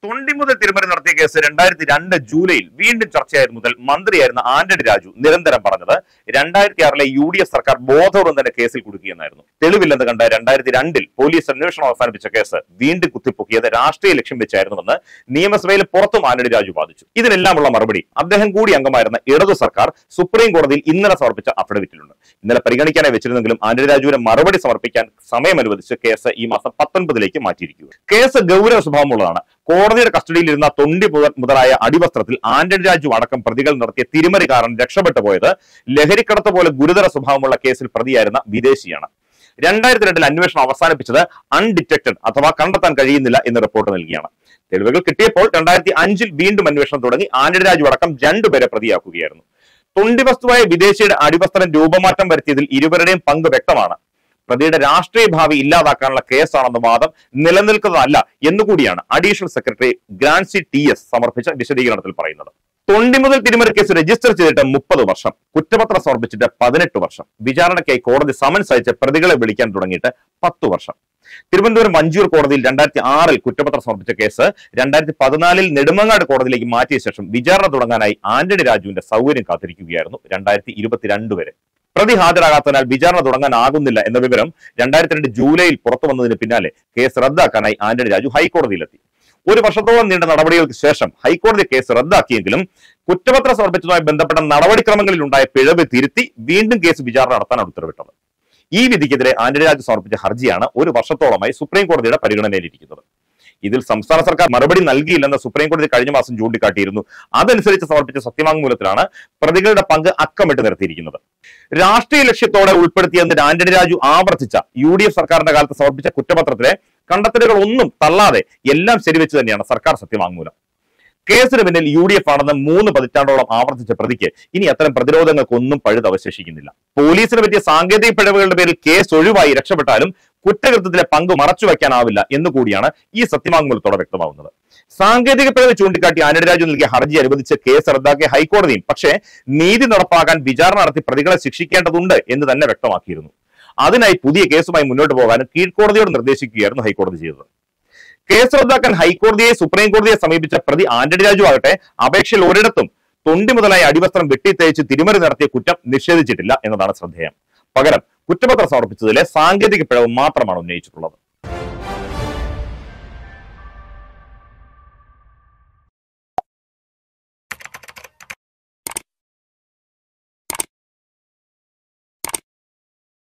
തൊണ്ടി മുതൽ തിരുമറി നടത്തിയ കേസ് 2002 ജൂലൈയിൽ വീണ്ടും ചർച്ചയായിരുന്നു മുതൽ മന്ത്രിയായിരുന്ന ആന്റണി രാജു നിരന്തരം പറഞ്ഞത് 2006 UDF സർക്കാർ ബോധപൂർവ്വം തന്നെ കേസിൽ കുടുക്കിയെന്നായിരുന്നു. തെളിവില്ലെന്ന് കണ്ട 2002 പോലീസ് അന്വേഷണം അവസാനിപ്പിച്ച കേസ് വീണ്ടും കുത്തിപ്പൊക്കിയത് രാഷ്ട്രീയ ലക്ഷ്യം വെച്ചായിരുന്നുവെന്ന് നിയമസഭയിൽ പുറത്തും ആന്റണി രാജു വാദിച്ചു. ഇതിനെല്ലാമുള്ള മറുപടി അദ്ദേഹം കൂടി അംഗമായിരുന്ന ഇടതു സർക്കാർ സുപ്രീം കോടതിയിൽ ഇന്നലെ സമർപ്പിച്ച അഫിഡവിറ്റിലുണ്ട്. ഇന്നലെ പരിഗണിക്കാനായി വെച്ചിരുന്നെങ്കിലും ആന്റണി രാജുവിന് മറുപടി സമർപ്പിക്കാൻ സമയം അനുവദിച്ച് കേസ് ഈ മാസം 19 മാറ്റിയിരിക്കുക. കേസ് ഗൗരവ സ്വഭാവമുള്ളതാണ്. കോടതിയുടെ കസ്റ്റഡിയിലിരുന്ന തൊണ്ടി മുതലായ അടിവസ്ത്രത്തിൽ ആന്റണി രാജു അടക്കം പ്രതികൾ നടത്തിയ തിരിമറി കാരണം രക്ഷപ്പെട്ടു പോയത് ലഹരിക്കടത്ത് പോലെ ഗുരുതര സ്വഭാവമുള്ള കേസിൽ പ്രതിയായിരുന്ന വിദേശിയാണ്. 2002 അന്വേഷണം അവസാനിപ്പിച്ചത് അൺഡിറ്റക്റ്റഡ് അഥവാ കണ്ടെത്താൻ കഴിയുന്നില്ല എന്ന് റിപ്പോർട്ട് നൽകിയാണ്. തെളിവുകൾ കിട്ടിയപ്പോൾ 2005 വീണ്ടും അന്വേഷണം തുടങ്ങി ആന്റണി രാജു അടക്കം 2 പേരെ പ്രതിയാക്കുകയായിരുന്നു. തൊണ്ടി വസ്തുവായ വിദേശിയുടെ അടിവസ്ത്രം രൂപമാറ്റം വരുത്തിയതിൽ ഇരുവരുടെയും പങ്ക് വ്യക്തമാണ്. പ്രതിയുടെ രാഷ്ട്രീയ ഭാവി ഇല്ലാതാക്കാനുള്ള കേസാണെന്ന വാദം നിലനിൽക്കുന്നതല്ല എന്നുകൂടിയാണ് അഡീഷണൽ സെക്രട്ടറി ഗ്രാൻസി TS സമർപ്പിച്ച വിശദീകരണത്തിൽ പറയുന്നത്. തൊണ്ടി മുതൽ തിരിമറി കേസ് രജിസ്റ്റർ ചെയ്തിട്ട് 30 വർഷം, കുറ്റപത്രം സമർപ്പിച്ചിട്ട് 18 വർഷം, വിചാരണയ്ക്കായി കോടതി സമൻസ് അയച്ച് പ്രതികളെ വിളിക്കാൻ തുടങ്ങിയിട്ട് 10 വർഷം. തിരുവനന്തപുരം വഞ്ചിയൂർ കോടതിയിൽ 2006 കുറ്റപത്രം സമർപ്പിച്ച കേസ് 2014 നെടുമങ്ങാട് കോടതിയിലേക്ക് മാറ്റിയ ശേഷം വിചാരണ തുടങ്ങാനായി ആന്റണി രാജുവിന്റെ സൗകര്യം കാത്തിരിക്കുകയായിരുന്നു 2022 വരെ. പ്രതി ഹാജരാകാത്തതിനാൽ വിചാരണ തുടങ്ങാനാകുന്നില്ല എന്ന വിവരം 2002 ജൂലൈയിൽ പുറത്തു വന്നതിന് പിന്നാലെ കേസ് റദ്ദാക്കാനായി ആന്റണി രാജു ഹൈക്കോടതിയിലെത്തി. 1 വർഷത്തോളം നീണ്ട നടപടികൾക്ക് ശേഷം ഹൈക്കോടതി കേസ് റദ്ദാക്കിയെങ്കിലും കുറ്റപത്രം സമർപ്പിച്ചതുമായി ബന്ധപ്പെട്ട നടപടിക്രമങ്ങളിൽ ഉണ്ടായ പിഴവ് തിരുത്തി വീണ്ടും കേസ് വിചാരണ നടത്താനാണ് ഉത്തരവിട്ടത്. ഈ വിധിക്കെതിരെ ആന്റണി രാജു സമർപ്പിച്ച ഹർജിയാണ് 1 വർഷത്തോളമായി സുപ്രീം കോടതിയുടെ പരിഗണനയിലിരിക്കുന്നത്. ഇതിൽ സംസ്ഥാന സർക്കാർ മറുപടി നൽകിയില്ലെന്ന് സുപ്രീം കോടതി കഴിഞ്ഞ മാസം ചൂണ്ടിക്കാട്ടിയിരുന്നു. അതനുസരിച്ച് സമർപ്പിച്ച സത്യവാങ്മൂലത്തിലാണ് പ്രതികളുടെ പങ്ക് അക്കമിട്ട് നിർത്തിയിരിക്കുന്നത്. രാഷ്ട്രീയ ലക്ഷ്യത്തോടെ ഉൾപ്പെടുത്തിയെന്ന് ആന്റണി രാജു ആവർത്തിച്ച UDF സർക്കാരിന്റെ കാലത്ത് സമർപ്പിച്ച കുറ്റപത്രത്തിലെ കണ്ടെത്തലുകൾ ഒന്നും തള്ളാതെ എല്ലാം ശരിവെച്ച് തന്നെയാണ് സർക്കാർ സത്യവാങ്മൂലം. കേസിന് പിന്നിൽ UDF ആണെന്ന് 3 പതിറ്റാണ്ടോളം ആവർത്തിച്ച പ്രതിക്ക് ഇനി അത്തരം പ്രതിരോധങ്ങൾക്കൊന്നും പഴുത് അവശേഷിക്കുന്നില്ല. പോലീസിന് പറ്റിയ സാങ്കേതിക പിഴവുകളുടെ പേരിൽ കേസ് ഒഴിവായി രക്ഷപ്പെട്ടാലും കുറ്റകൃത്യത്തിലെ പങ്ക് മറച്ചുവെക്കാനാവില്ല എന്നുകൂടിയാണ് ഈ സത്യവാങ്മൂലത്തോടെ വ്യക്തമാവുന്നത്. സാങ്കേതിക പിഴവ് ചൂണ്ടിക്കാട്ടി ആന്റണി രാജു നൽകിയ ഹർജി അനുവദിച്ച് കേസ് റദ്ദാക്കിയ ഹൈക്കോടതിയും പക്ഷേ നീതി നടപ്പാക്കാൻ വിചാരണ നടത്തി പ്രതികളെ ശിക്ഷിക്കേണ്ടതുണ്ട് എന്ന് തന്നെ വ്യക്തമാക്കിയിരുന്നു. അതിനായി പുതിയ കേസുമായി മുന്നോട്ട് പോകാനും കീഴ്ക്കോടതിയോട് നിർദ്ദേശിക്കുകയായിരുന്നു ഹൈക്കോടതി ചെയ്തത്. കേസ് റദ്ദാക്കാൻ ഹൈക്കോടതിയെ സുപ്രീം കോടതിയെ സമീപിച്ച പ്രതി ആന്റണി രാജു ആകട്ടെ അപേക്ഷയിൽ ഒരിടത്തും തൊണ്ടി മുതലായ അടിവസ്ത്രം വെട്ടിത്തേച്ച് തിരിമറി നടത്തിയ കുറ്റം നിഷേധിച്ചിട്ടില്ല എന്നതാണ് ശ്രദ്ധേയം. പകരം കുറ്റപത്രം സമർപ്പിച്ചതിലെ സാങ്കേതിക പിഴവ് മാത്രമാണ് ഉന്നയിച്ചിട്ടുള്ളത്.